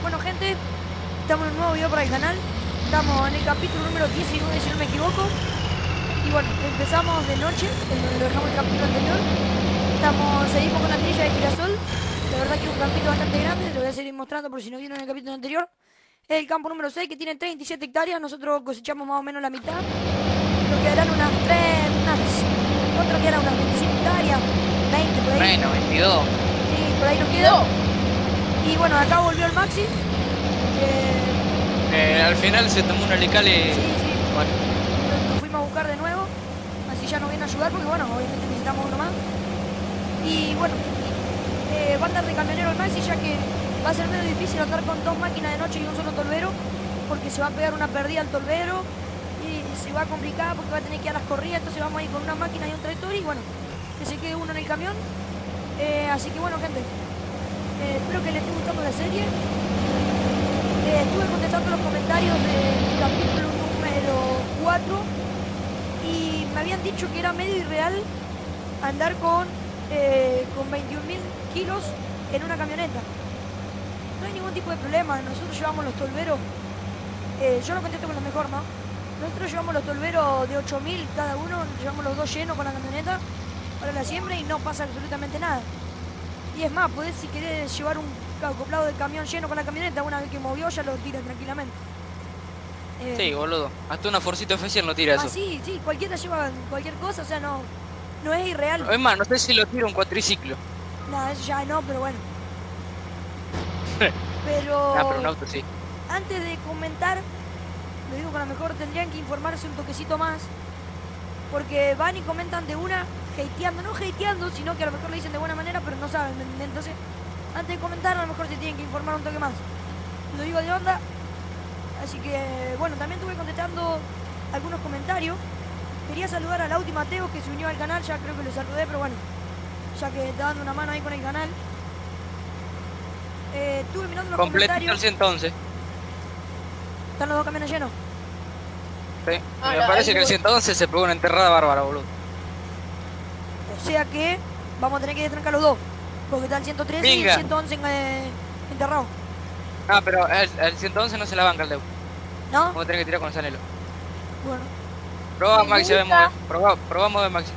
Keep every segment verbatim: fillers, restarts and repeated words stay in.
bueno gente, estamos en un nuevo video para el canal. Estamos en el capítulo número diecinueve, si no me equivoco. Y bueno, empezamos de noche, en donde lo dejamos el capítulo anterior. Estamos, seguimos con la trilla de girasol. La verdad que es un campito bastante grande, lo voy a seguir mostrando por si no vieron en el capítulo anterior. Es el campo número seis, que tiene treinta y siete hectáreas. Nosotros cosechamos más o menos la mitad. Nos quedarán unas tres, unas, otras quedarán unas veinticinco hectáreas, veinte por ahí. Bueno, veintidós. Sí, por ahí nos quedó. Y bueno, acá volvió el Maxi. Eh, Eh, al final se tomó un alicale. sí, sí. Bueno, Lo, lo fuimos a buscar de nuevo. Así ya nos viene a ayudar porque bueno, obviamente necesitamos uno más. Y bueno, eh, va a andar de camionero el Maxi, ya que va a ser medio difícil andar con dos máquinas de noche y un solo tolvero, porque se va a pegar una perdida al tolvero y se va a complicar porque va a tener que ir a las corridas. Entonces vamos a ir con una máquina y un tractor y bueno, que se quede uno en el camión. Eh, así que bueno gente, eh, espero que les esté gustando la serie. Eh, estuve contestando los comentarios del capítulo número cuatro y me habían dicho que era medio irreal andar con, eh, con veintiún mil kilos en una camioneta. No hay ningún tipo de problema, nosotros llevamos los tolveros, eh, yo lo contesto con lo mejor, ¿no? Nosotros llevamos los tolveros de ocho mil cada uno, llevamos los dos llenos con la camioneta para la siembra y no pasa absolutamente nada. Y es más, podés, si querés llevar un acoplado de camión lleno con la camioneta, una vez que movió ya lo tira tranquilamente. Eh, sí, boludo. Hasta una Forcita oficial no tira ah, eso. sí, sí, cualquiera lleva cualquier cosa, o sea, no, no es irreal. Es más, no sé si lo tira un cuatriciclo. No, eso ya no, pero bueno. Pero... Ah, pero un auto sí. Antes de comentar, lo digo con lo mejor, tendrían que informarse un toquecito más. Porque van y comentan de una, hateando, no hateando, sino que a lo mejor lo dicen de buena manera, pero no saben, ¿me entiendes? Entonces, antes de comentar, a lo mejor se tienen que informar un toque más. Lo digo de onda. Así que, bueno, también estuve contestando algunos comentarios. Quería saludar a Lauti Mateo, que se unió al canal, ya creo que lo saludé, pero bueno, ya que está dando una mano ahí con el canal. Eh, estuve mirando los Completito comentarios. el ciento once. Están los dos camiones llenos. Sí. Ah, Me la- parece ahí que el voy. ciento once se pegó una enterrada bárbara, boludo. O sea que vamos a tener que destrancar los dos. Porque está el ciento trece y el Venga. ciento once en, eh, enterrado. Ah, pero el, el ciento once no se la banca el Deu. ¿No? Vamos a tener que tirar con el Sanelo. Bueno. Probá, Me Maxi, gusta. vemos. Probá, probamos de Maxi.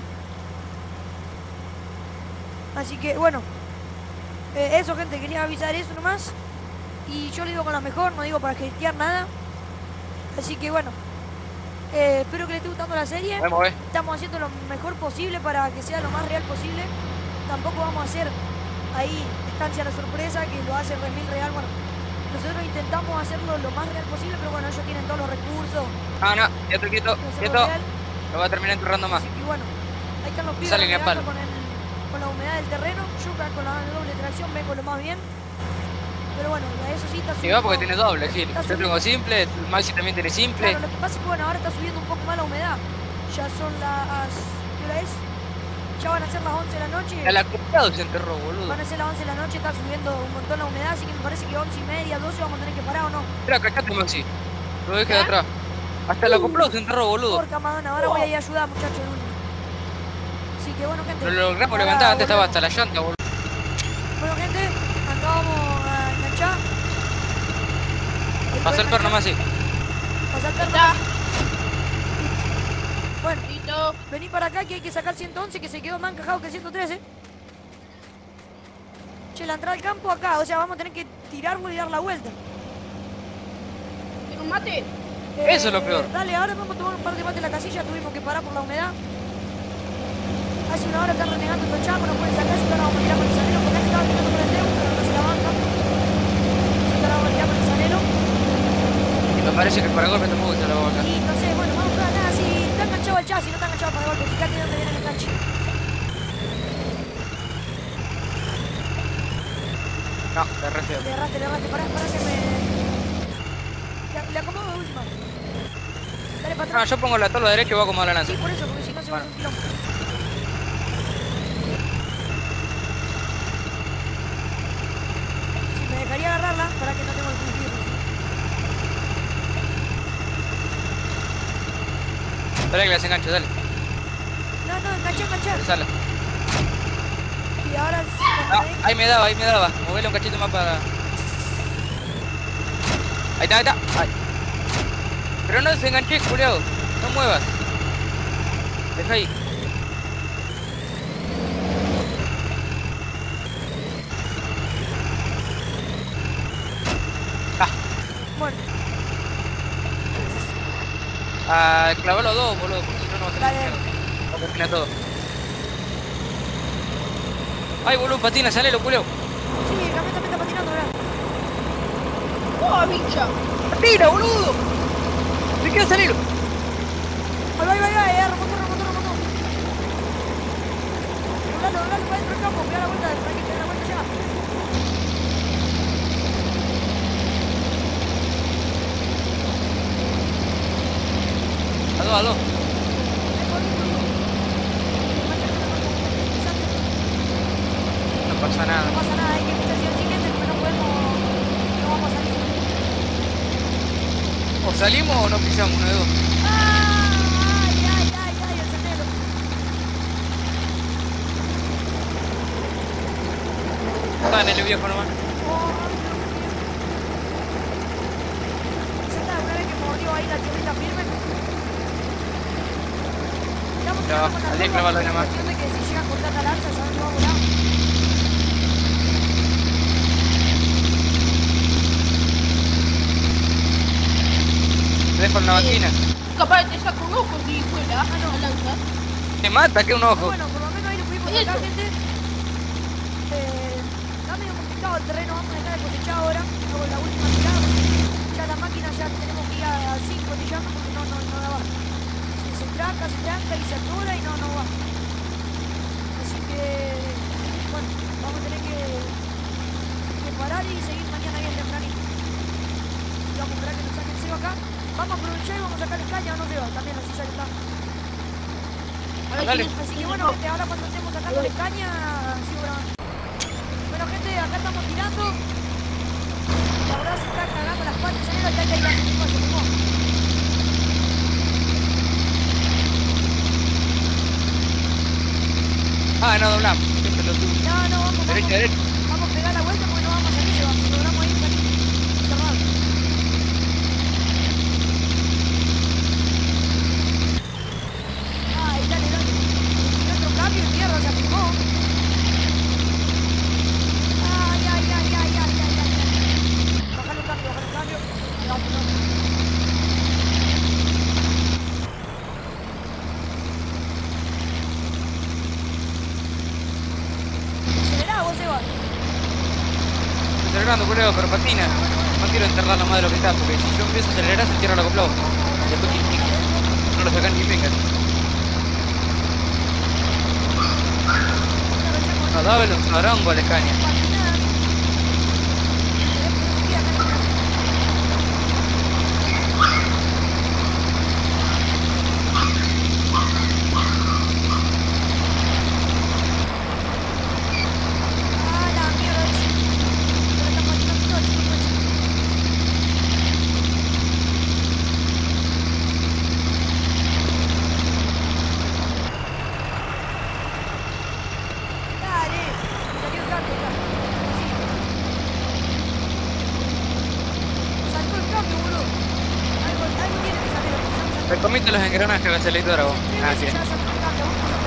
Así que, bueno. Eh, eso, gente. Quería avisar eso nomás. Y yo lo digo con lo mejor. No digo para hatear nada. Así que, bueno. Eh, espero que les esté gustando la serie. Vemos, eh. Estamos haciendo lo mejor posible para que sea lo más real posible. Tampoco vamos a hacer ahí estancia de sorpresa, que lo hace remil real. Bueno, nosotros intentamos hacerlo lo más real posible, pero bueno, ellos tienen todos los recursos. Ah, no, quieto, quieto, para hacerlo quieto. real. Lo va a terminar enterrando más. Así que bueno, ahí están los pibes Salen a navegando palo. con, el, con la humedad del terreno. Yo acá con la doble tracción vengo lo más bien. Pero bueno, eso sí está Y subiendo. va porque tiene doble, Gil. está Yo tengo simple, el Maxi también tiene simple. Claro, lo que pasa es que bueno, ahora está subiendo un poco más la humedad. Ya son las... ¿Qué hora es? Ya van a ser las once de la noche. El acoplado se enterró, boludo. Van a ser las once de la noche, está subiendo un montón la humedad, así que me parece que once y media, doce vamos a tener que parar o no. Mira, cachate, Maxi. Lo dejé de ¿Eh? atrás. Hasta el acoplado se enterró, boludo. Porca Madonna, ahora voy a ir a ayudar, muchachos, de último. Así que bueno, gente. Lo logramos ahora levantar, antes estaba volvemos. hasta la llanta, boludo. Bueno, gente, acá vamos a enganchar. Ahí Pasa el pueden perno, enganchar. Maxi. Pasa el perno. Ya. Maxi. Bueno, Listo. vení para acá que hay que sacar el ciento once, que se quedó más encajado que el ciento trece. Che, la entrada al campo acá, o sea, vamos a tener que tirarlo y dar la vuelta. ¿Tiene un mate? Eso es lo peor. Dale, ahora vamos a tomar un par de mate en la casilla, tuvimos que parar por la humedad. Hace una hora están renegando estos chamos, no pueden sacar, así que ahora vamos a tirar con el salero, porque antes estaban tirando con el dedo, pero no se la banca. Así que ahora vamos a tirar con el salero. Y me parece que el paragolpe tampoco se la va a bancar. Y no sé, bueno, vamos a nada, si está enganchado el chasis, no está enganchado para el golpe, fíjate de dónde viene el enganche. No, te re feo. Le erraste, le erraste, pará, pará que me... Le, le acomodo de última. Dale para No, atrás. yo pongo la tabla derecha y voy a acomodar la lanza. Sí, por eso, porque si no se va a hacer un quilombo. Si me dejaría agarrarla, para que no tengo el cuchillo. Dale que las engancho, dale. No, no, enganché, enganché. Sala. Y ahora... No, ahí me daba, ahí me daba. Movele un cachito más para... Ahí está, ahí está. Ay. Pero no se enganché, culiao. No muevas. Deja ahí. Ah. Bueno, Ah, clavar los dos, boludo, porque si no no va a dale. salir. Va a terminar todo. Ay, boludo, patina, salelo, culiao. Sí, el camión también está patinando, ¿verdad? ¡Oh, bicha! ¡Patina, boludo! ¡Me quiero salir! Ahí va, ahí va, ahí va, eh, remontó, remontó, remontó. Doblalo, doblalo para dentro del campo, pega la vuelta, para que pega la vuelta ya. A dos, a dos. No pasa nada. No pasa nada, hay que empezar el siguiente porque no podemos, no vamos a salir. O salimos o no pisamos, uno de dos. ¡Ay, ay, ay, ay, el sendero! Está en el viejo nomás. Senta, una vez que mordió ahí la tierrita firme. Estamos Ya va, tirando con la allí ropa clavalo por la nomás. cuestión de que si llega a cortar la lanza, ¿sabes? No va a volar. Te dejo en la máquina. Capaz te saco un ojo si fuera. Ah, no, lanza. Te mata, que un ojo. Bueno, por lo menos ahí lo pudimos Eso. sacar, gente. Eh, está medio complicado el terreno, vamos a dejar de cosechar ahora. Luego la última tirada. Ya la máquina ya tenemos que ir a cinco tirando porque no, no, no da va. Se, se tranca, se tranca y se atora y no, no va. Así que, bueno, vamos a tener que, que parar y seguir mañana bien tempranito. Y vamos a esperar que nos saquen cebo acá. Vamos a aprovechar y vamos a sacar el caña o no se va, también la silla que está. Ahora Dale. sí. Así que bueno, gente, ahora cuando estemos sacando la caña, sigo grabando. Bueno, gente, acá estamos tirando. La verdad se está cagando las patas en el acá hay las cinco, se fumó. Ah, no, doblamos. Qué pelotudo. No, no, vamos, Derecha, vamos. derecha. Vamos a pegar la vuelta porque no vamos a salir, se va. Si logramos ahí, salimos. Cerrado. Ay, dale, dale. Y otro cambio y mierda, se afirmó. Ay, ay, ay, ay, ay, ay, ay, ay. Bajale un cambio, bajale un cambio. Vamos, vamos. Acelerá, vos se va. Estoy acelerando, culiao, pero patina. No quiero enterrarlo más de lo que está, porque si yo empiezo a acelerar se entierra el acoplado. Después que no lo sacan ni vengan. No, dame un cabrón con la escaña. Ah, la mierda. Pero está patinando todo, chicos, coche. Dale, me salió el cambio ya. Sí. Saltó el cambio, boludo. Algo, algo tiene que salir. Te comiste los engranajes de aceleradora vos. Ah, sí. Ya saltó el cambio, vamos a hacer.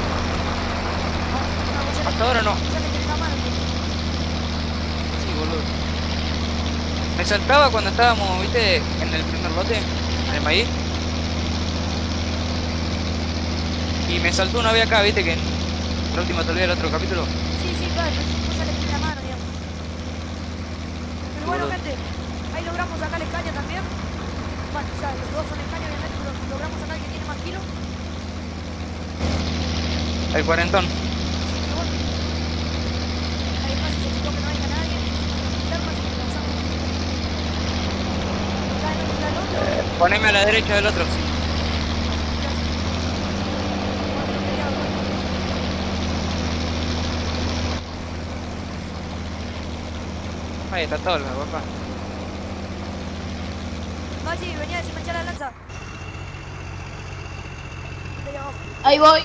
Vamos, ya le- Hasta ahora no. ya le tenés la mano, entonces. Sí, boludo. Me saltaba cuando estábamos, viste, en el primer lote, en el maíz. Y me saltó una vez acá, viste, que en la última te olvidé del otro capítulo. Sí, sí, claro, pero yo ya le tenés la mano, digamos. Pero bueno, Boludo. gente, ahí logramos sacar la escaña también. Bueno, ya los dos son escaña, obviamente, pero logramos sacar el que tiene más kilos. El cuarentón. Así que bueno. Ahí más se fijó que no venga nadie. Interno, así que lanzamos. Acá en el otro. Poneme a la derecha del otro. Ahí está todo, papá. Maxi, venía a desenganchar la lanza. Está ahí abajo. Ahí voy.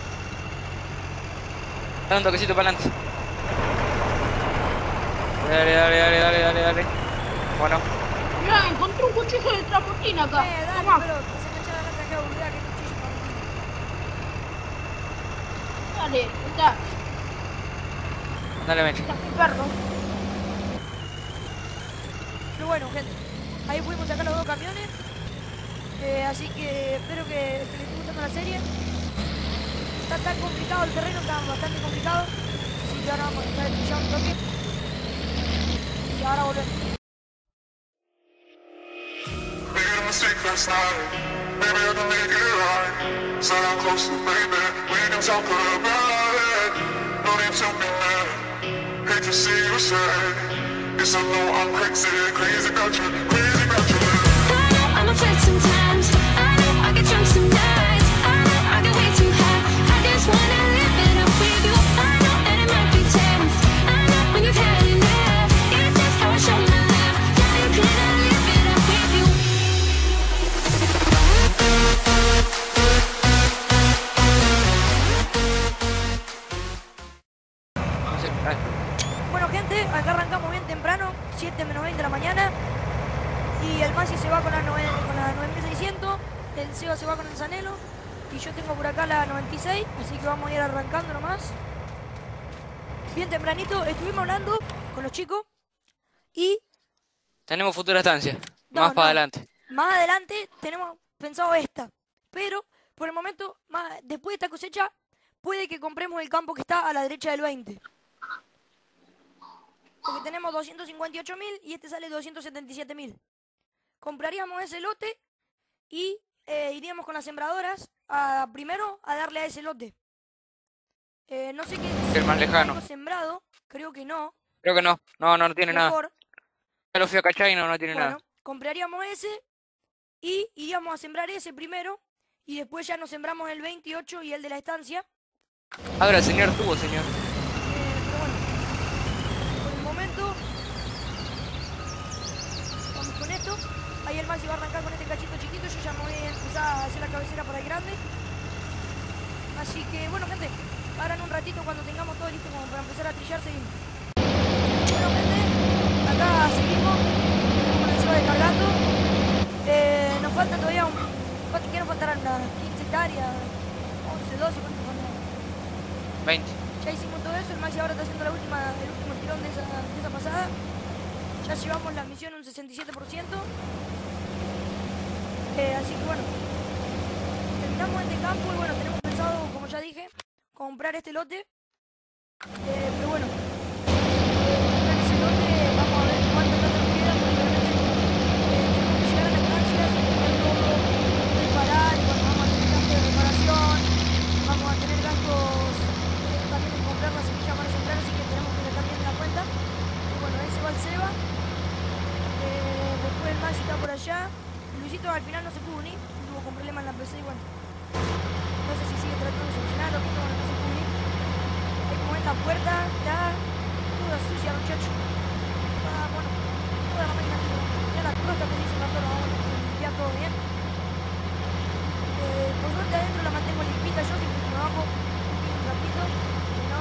Dale un toquecito para adelante. Dale, dale, dale, dale, dale, dale. Bueno, Mirá, cuchillo de tramontina acá. Eh, dale, Tomá. pero que se me echa la lanza que aburrida que cuchillo para Dale, está. Dale, Meche. Está mi perro. Pero bueno, gente, ahí pudimos sacar los dos camiones. Eh, así que espero que, que les esté gustando la serie. Está tan complicado el terreno, está bastante complicado. Así que ahora vamos a dejar de pillar un toque. Y ahora volvemos. Made a mistake last night. Maybe I can make it right. Said I'm close to baby. We can talk about it. No need to be mad. Hate to see you sad. Yes, I know I'm crazy, crazy about you, crazy about you. I know I'm a flirt sometimes. I know I get drunk some nights. I know I get way too high. I just wanna live it up with you. I know that it might be tense. I know when you've had enough. It's just how I show my love. Now you cannot live it up with you. No sé, ay, Bueno, gente, acá arrancamos bien temprano, siete menos veinte de la mañana. Y el Masi se va con la, nueve- con la nueve mil seiscientos, el Seba se va con el Zanelo. Y yo tengo por acá la noventa y seis, así que vamos a ir arrancando nomás. Bien tempranito, estuvimos hablando con los chicos. Y tenemos futura estancia. No, Más no. para adelante. más adelante tenemos pensado esta. Pero por el momento, más, después de esta cosecha, puede que compremos el campo que está a la derecha del veinte. Porque tenemos doscientos cincuenta y ocho mil y este sale doscientos setenta y siete mil. Compraríamos ese lote y eh, iríamos con las sembradoras a, primero a darle a ese lote. Eh, no sé qué El más lejano. tengo sembrado, creo que no. Creo que no. No, no, no tiene nada. Mejor. Ya lo fui a cachar y no, no tiene Bueno, nada. compraríamos ese y iríamos a sembrar ese primero y después ya nos sembramos el veintiocho y el de la estancia. Ahora el señor tuvo, señor. Eh, pero bueno, por el momento vamos con esto. Ahí el Maxi va a arrancar con este cachito chiquito. Yo ya me voy a empezar a hacer la cabecera para el grande. Así que bueno, gente, ahora en un ratito cuando tengamos todo listo como para empezar a trillar seguimos. Bueno, gente, acá seguimos. Tenemos la ciudad descargando. Eh, nos falta todavía un... ¿cuánto- ¿Qué nos faltarán? Unas quince hectáreas, once, doce, ¿cuánto nos faltan? veinte. Ya hicimos todo eso, el Maxi ahora está haciendo la última, el último tirón de esa, de esa pasada. Ya llevamos la misión un sesenta y siete por ciento. Eh, así que bueno, terminamos este campo y bueno, tenemos pensado, como ya dije, comprar este lote. Eh, pero bueno, eh, comprar ese lote, vamos a ver cuánto plata nos queda, porque realmente eh, tenemos que llegar a la estancia, tener todo, reparar, y bueno, vamos a tener gastos de reparación, vamos a tener gastos eh, también en comprar la semilla para sembrar, así que tenemos que sacar bien la cuenta. Y bueno, ahí se va el Seba. Eh, después el Maxi está por allá. Luisito al final no se pudo unir, tuvo con problemas en la P C y bueno, no sé si sigue tratando de solucionarlo, que no, no se pudo unir. Ahí como ven la puerta, está toda sucia, muchacho. Ah, bueno, toda la máquina sucia. Ya la crosta que se hizo rato, vamos a limpiar todo bien. Eh, por suerte adentro la mantengo limpita yo, siempre que me bajo un ratito, y no.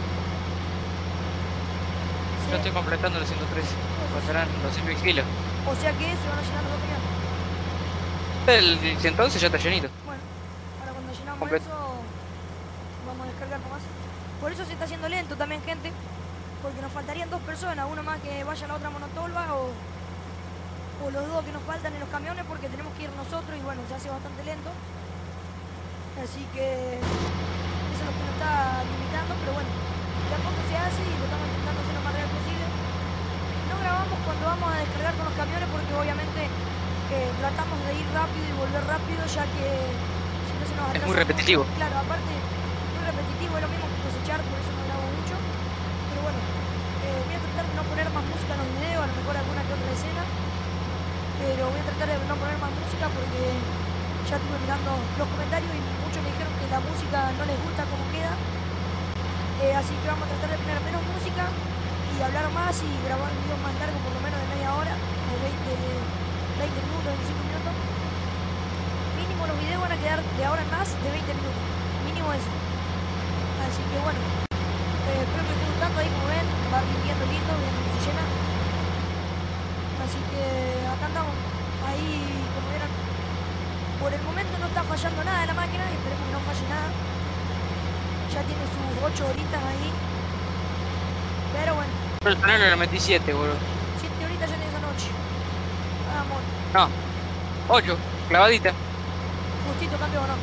Yo estoy completando el ciento trece. Pasarán doscientos kilos. O sea que se van a llenar los dos camiones. El entonces ya está llenito. Bueno, ahora cuando llenamos Completo. eso, vamos a descargar nomás. Por eso se está haciendo lento también, gente. Porque nos faltarían dos personas, uno más que vaya a la otra monotolva o, o los dos que nos faltan en los camiones porque tenemos que ir nosotros y bueno, se hace bastante lento. Así que eso es lo que nos está limitando, pero bueno, de a poco se hace y lo estamos intentando hacer lo más real posible. No grabamos cuando vamos a descargar con los camiones porque obviamente eh, tratamos de ir rápido y volver rápido ya que si no se nos Es atrasa muy un repetitivo. montón. Claro, aparte muy repetitivo, es lo mismo que cosechar, por eso no grabo mucho. Pero bueno, eh, voy a tratar de no poner más música en los videos, a lo mejor alguna que otra escena. Pero voy a tratar de no poner más música porque ya estuve mirando los comentarios y muchos me dijeron que la música no les gusta como queda. Eh, así que vamos a tratar de poner menos música y hablar más y grabar videos más largos, por lo menos de media hora, de veinte, veinte minutos, veinticinco minutos. Mínimo los videos van a quedar de ahora en más de veinte minutos. Mínimo eso. Así que bueno, eh, espero que les esté gustando ahí como ven, va rindiendo lindo, bien que se llena. Así que acá andamos, a Ahí, como vieron, por el momento no está fallando nada la máquina y esperemos que no falle nada. Ya tiene sus ocho horitas ahí. Pero bueno, Pero el tonel le metí siete, boludo. siete horitas ya tiene esa noche. Vamos, No, ocho, clavadita. justito cambio o no.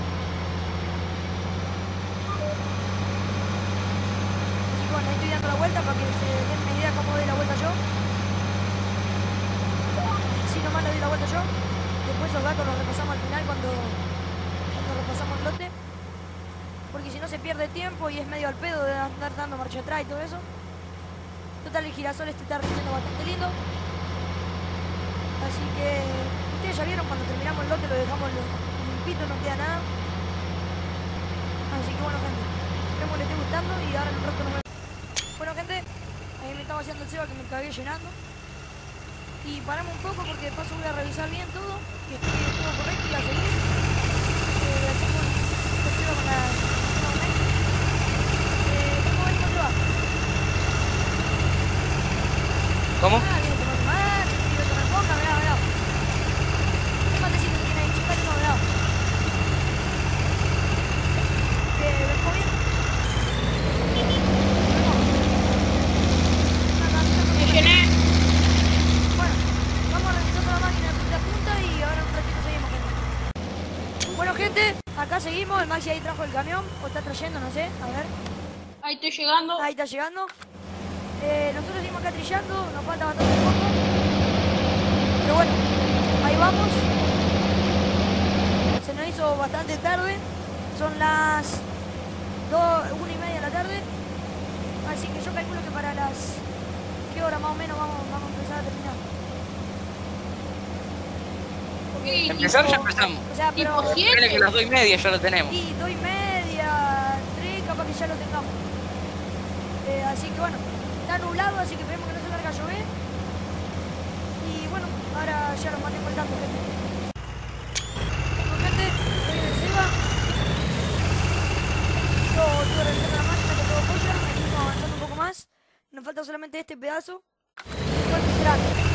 Así que bueno, ahí estoy dando la vuelta para que se den una idea cómo doy la vuelta yo. Si nomás le doy la vuelta yo. Después esos datos los repasamos al final cuando, cuando repasamos el lote. Porque si no se pierde tiempo y es medio al pedo de andar dando marcha atrás y todo eso. Total, el girasol este está rindiendo bastante lindo. Así que ustedes ya vieron cuando terminamos el lote, lo dejamos limpito, no queda nada. Así que bueno, gente, esperemos que les esté gustando y ahora en un rato nos vemos. Bueno, gente, ahí me estaba haciendo el ceba que me cagué llenando. Y paramos un poco porque de paso voy a revisar bien todo, que esté todo correcto y a seguir. Eh, hacemos el ceba con la... Eh, ¿Cómo ven cómo se va? ¿Cómo? Ah, viene tomando mate, viene tomando coca, mirá, mirá. ¿Qué matecito tiene ahí? Chupate, no, mirá. ¿Qué? ¿Ves cómo bien? Me llené. Bueno, vamos revisando la máquina de punta a punta y ahora un ratito seguimos, gente. Bueno, gente, acá seguimos. El Maxi ahí trajo el camión, o está trayendo, no sé, a ver. Ahí estoy llegando. Ahí está llegando. Eh, nosotros seguimos acá trillando, nos falta bastante poco. Pero bueno, ahí vamos. Se nos hizo bastante tarde. Son las dos, una y media de la tarde. Así que yo calculo que para las... ¿Qué hora más o menos vamos, vamos a empezar a terminar? Sí, Empezar tipo- ya empezamos. O sea, pero... Tipo siete. Creo que las dos y media ya lo tenemos. Y dos y media, tres, capaz que ya lo tengamos. Eh, así que bueno, está nublado, así que esperemos que no se larga a llover. Y bueno, ahora ya nos mantengo al tanto, gente. Bueno, gente, estoy en el Seba. Yo estuve revisando la máquina con todo polla, estuvimos avanzando un poco más. Nos falta solamente este pedazo. ¿Cuánto será?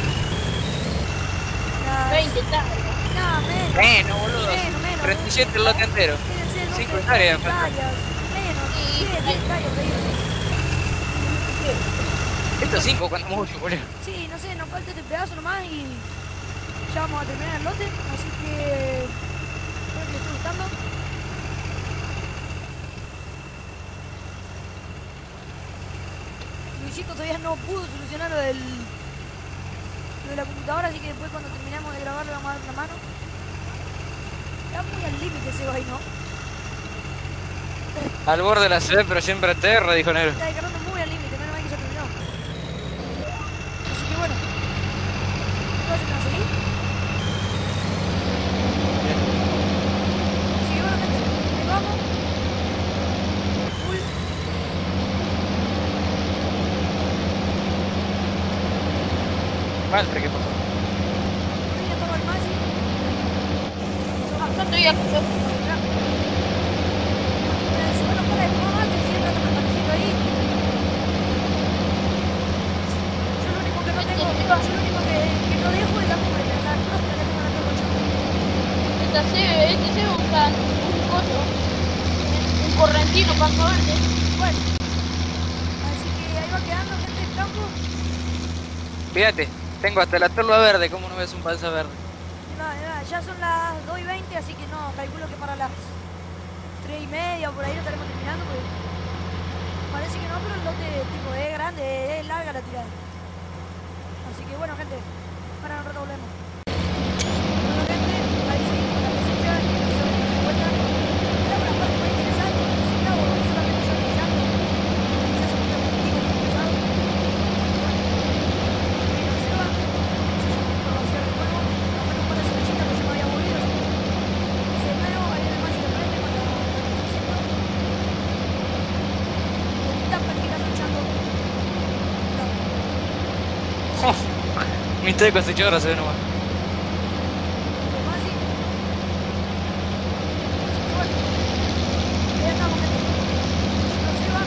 Las- veinte, tal. Nada, menos. Menos, boludo. Menos, menos. treinta y siete el lote entero. Quédense doce Cinco hectáreas, falta. hectáreas. Menos, Sí, diez sí. hectáreas, te digo. Estos cinco, cuando mucho, boludo. Sí, no sé, nos falta este pedazo nomás y ya vamos a terminar el lote, así que espero que les esté gustando. Luisito todavía no pudo solucionar lo del lo de la computadora, así que después cuando terminemos de grabar le vamos a dar una mano. Está muy al límite ese ahí, ¿no? Al borde de la ciudad, pero siempre a tierra, dijo Negro. Está descargando muy al límite, menos mal que ya terminó. Así que bueno, ¿qué vas a seguir? Así que bueno, gente, ahí vamos. Full. Maltre, ¿qué pasó? Ahí ya estaba el Maxi. Acá estoy acá. Eh, si bueno, para de tomar mate, siempre anda el matecito ahí. Yo lo único que no tengo, yo lo único que, que no dejo es la cumbre, pero la crosta la tengo en la tengo yo. Esta se, este se usa un coso. Un correntino para verde. Bueno, así que ahí va quedando, gente del campo. Fíjate, tengo hasta la tolva verde, ¿cómo no ves un balsa verde? Nada, nada, ya son las dos y veinte, así que no, calculo que para las tres y media o por ahí lo estaremos terminando, porque parece que no, pero el lote tipo es grande, es larga la tirada. Así que bueno, gente, para un rato volvemos. Bueno, gente, ahí seguimos con la cosecha, y se va a ir de vuelta. Era una parte muy interesante, si no, solamente yo brillando, se hace muy repetitivo, muy pesado. Así que bueno, ahí nos lleva, yo ya me puedo vaciar de nuevo, afuera un par de cervecitas que se me había movido, así que hice de nuevo, ahí viene el Maxi de frente con la haciendo. Está practicando echando. No. Mitad de cosechadora se ve nomás. El Maxi. Así que bueno, ahí estamos, gente. Se nos lleva.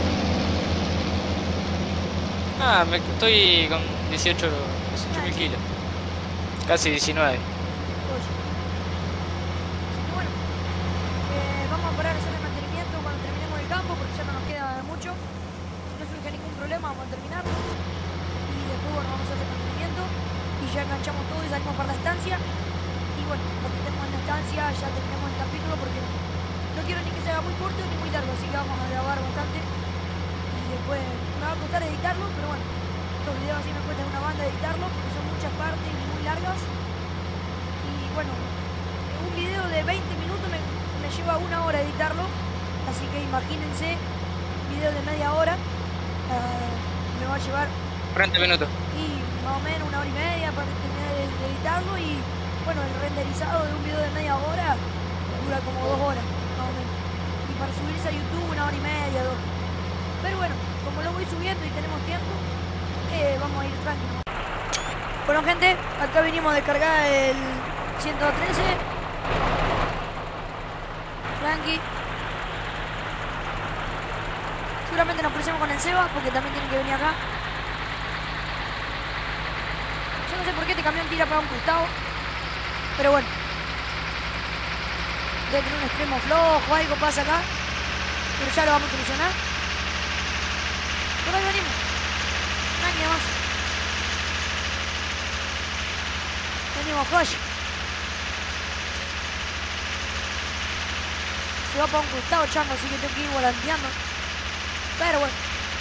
Ah, me, estoy con dieciocho, dieciocho mil kilos. Casi diecinueve. Así que bueno, eh, vamos a parar a hacer el mantenimiento cuando terminemos el campo porque ya no nos queda mucho. Si no surge ningún problema vamos a terminarlo. Y después bueno, vamos a hacer el mantenimiento y ya enganchamos todo y salimos para la estancia. Y bueno, cuando estemos en la estancia ya terminamos el capítulo porque no quiero ni que sea muy corto ni muy largo, así que vamos a grabar bastante. Y después me va a costar editarlo, pero bueno, estos videos así me cuestan una banda editarlo porque son muchas partes y muy largas. Y bueno, un video de veinte minutos me, me lleva una hora editarlo, así que imagínense, un video de media hora uh, me va a llevar cuarenta minutos. y más o menos una hora y media para terminar de, de editarlo. Y bueno, el renderizado de un video de media hora dura como dos horas, más o menos. Y para subirse a YouTube una hora y media, dos. Pero bueno, como lo voy subiendo y tenemos tiempo, eh, vamos a ir tranquilos. Bueno gente, acá vinimos a descargar el ciento trece. Tranqui. Seguramente nos crucemos con el Seba porque también tiene que venir acá. Yo no sé por qué este camión tira para un costado, pero bueno. Debe tener un extremo flojo, algo pasa acá, pero ya lo vamos a solucionar. Por ahí venimos. Nadie más. Venimos, coche. Se va para un costado, chango, así que tengo que ir volanteando. Pero bueno.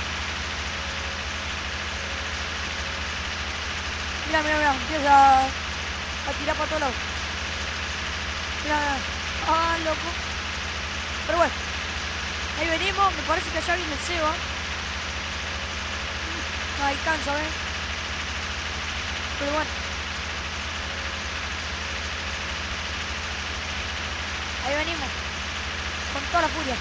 Mira, mira, mira, empieza a tirar para todos lados. Mira, mira. Ah, loco. Pero bueno. Ahí venimos, me parece que allá viene el Seba. No alcanza, ¿ves? Pero bueno. Ahí venimos. Con toda la furia.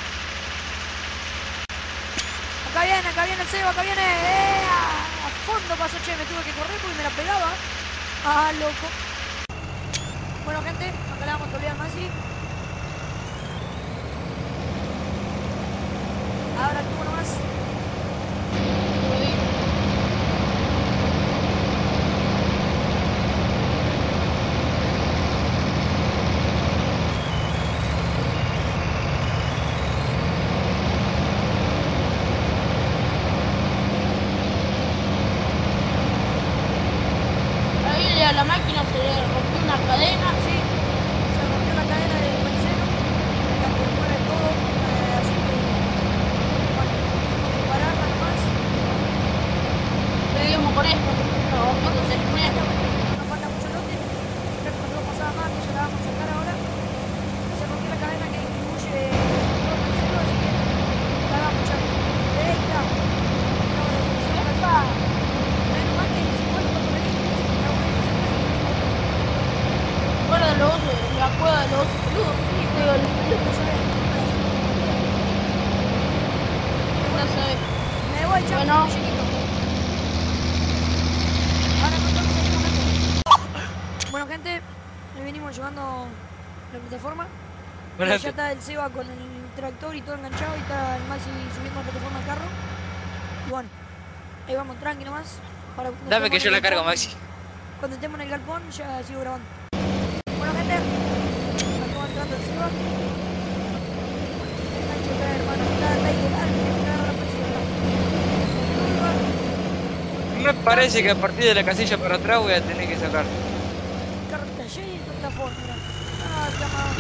Acá viene, acá viene el Seba, acá viene. ¡Eh! A, a fondo pasó, che, me tuve que correr porque me la pegaba. Ah, loco. Bueno, gente, acá le vamos a tolear más así. Ahora tú nomás. Ahí a la máquina se le rompió una cadena. Sí, se rompió la cadena del maicero, la que mueve todo, eh, así que bueno, tenemos que pararla nomás. Seguimos con esto. No, no se Nos mueve. falta mucho lote, creo que nos lo pasaba más, que ya la vamos a sacar ahora. Se rompió la cadena que distribuye todo el maicero, así que la vamos ya directa. Epa. Menos mal que si vuelvo cuando venimos, la voy a hacer Guarda los osos, la cueva de los osos peludos. Sí, pero el peludo no sabes. no sabe. Me voy, chao, Bueno. chiquito. Ahora contamos seguimos, gente. Bueno, gente, le venimos llevando la plataforma. Bueno, Y ya está el Seba con el tractor y todo enganchado y está el Maxi subiendo la plataforma al carro. Y bueno, ahí vamos tranqui nomás. Para cuando dame estemos que en yo el la cargo, galpón, Maxi. Cuando estemos en el galpón ya sigo grabando. Bueno, gente, acá va entrando el Seba. Enganche acá, hermano. Está está ilegal, tiene que agarrar la policía. Me parece que a partir de la casilla para atrás voy a tener que sacar. El carro está lleno de Ford, mira. Ah, llamado.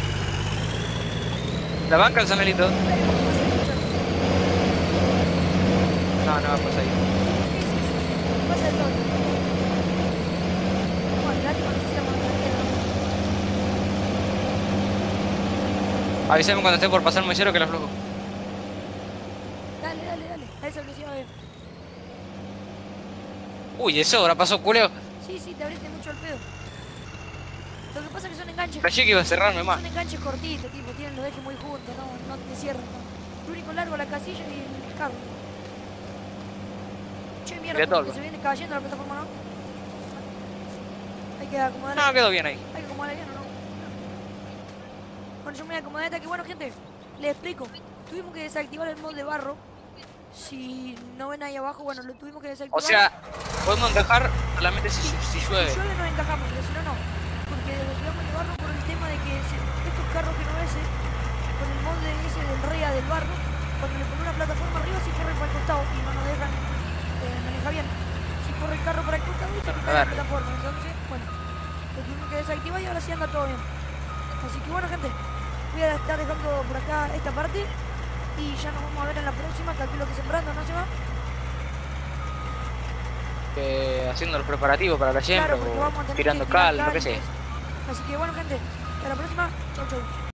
¿La banca el Sanelito? No, no va a pasar ahí. Pasa el sol. Bueno, el ático no sé si vamos a tener. Avísame cuando esté por pasar el mollero que la aflojo. Dale, dale, dale. A esa velocidad de... Uy, eso ahora pasó, culeo. Sí, sí, te abriste mucho el pedo. Lo que pasa es que son enganches. Flashé que iba a cerrarme más. Son enganches cortitos, tipo, tienen los ejes muy juntos, no, no te cierran. No. Lo único largo la casilla y el carro. Che, mierda, Mira todo, como que se viene cayendo la plataforma, ¿no? Hay que acomodar. No, quedó bien ahí. Hay que acomodar bien, ¿o no? Bueno, yo me voy a acomodar esta que bueno, gente, les explico. Tuvimos que desactivar el mod de barro. Si no ven ahí abajo, bueno, lo tuvimos que desactivar. O sea, podemos encajar solamente si, si Si llueve. llueve nos encajamos, pero si no, no. Porque que desbloqueamos el barro por el tema de que se- estos carros que no ese, con el molde ese del REA del barro, cuando le ponen una plataforma arriba sí corren para el costado y no nos dejan eh, manejar bien. Si corre el carro para el costado y se Claro, quita la agarre. plataforma. Entonces, bueno, lo tuvimos que desactivar y ahora sí anda todo bien. Así que bueno, gente, voy a estar dejando por acá esta parte y ya nos vamos a ver en la próxima. Calculo que sembrando, ¿no se va? Eh, haciendo los preparativos para la siembra Claro, porque o vamos a tener tirando que tirar cal, lo que sea. calles. Así que bueno, gente, hasta la próxima. Chau, chau.